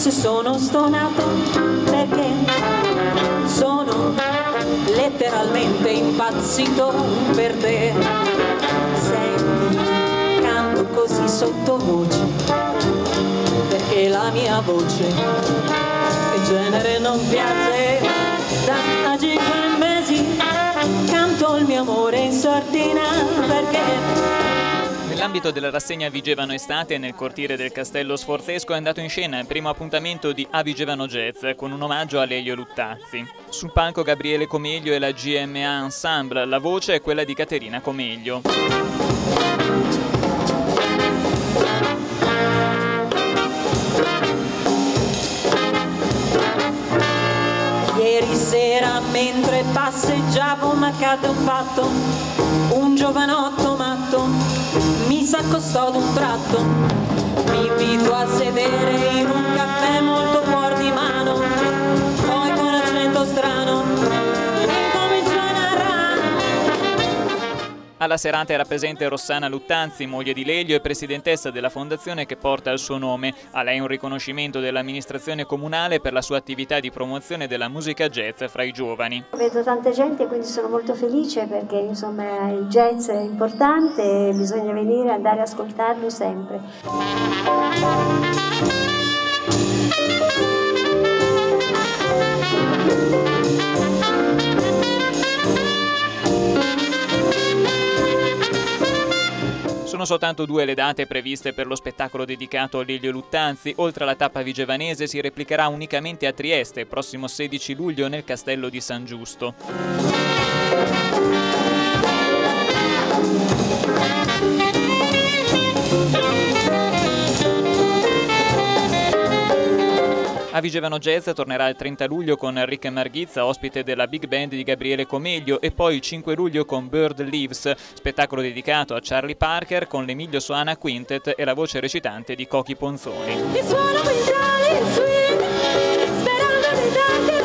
se sono stonato, perché sono letteralmente impazzito per te. Senti, canto così sottovoce, perché la mia voce in genere non piace. Da 5 mesi canto il mio amore in sordina, perché... Nell'ambito della rassegna Vigevano Estate, nel cortile del Castello Sforzesco è andato in scena il primo appuntamento di A Vigevano Jazz, con un omaggio a Lelio Luttazzi. Sul palco Gabriele Comeglio e la GMA Ensemble, la voce è quella di Caterina Comeglio. Ieri sera mentre passeggiavo m'accadde un fatto, un giovanotto matto mi s'accostò d'un tratto, mi invitò a sedere in un caffè molto fuori di mano, poi con accento strano incominciò a narrare. Alla serata era presente Rossana Luttazzi, moglie di Lelio e presidentessa della fondazione che porta il suo nome. A lei un riconoscimento dell'amministrazione comunale per la sua attività di promozione della musica jazz fra i giovani. Vedo tanta gente e quindi sono molto felice perché insomma il jazz è importante e bisogna venire e andare a ascoltarlo sempre. Sono soltanto 2 le date previste per lo spettacolo dedicato a Lelio Luttazzi. Oltre alla tappa vigevanese si replicherà unicamente a Trieste, prossimo 16 luglio nel Castello di San Giusto. A Vigevano Jazz tornerà il 30 luglio con Enrique Marghizza, ospite della Big Band di Gabriele Comeglio, e poi il 5 luglio con Bird Leaves, spettacolo dedicato a Charlie Parker con l'Emilio Soana Quintet e la voce recitante di Cochi Ponzoni.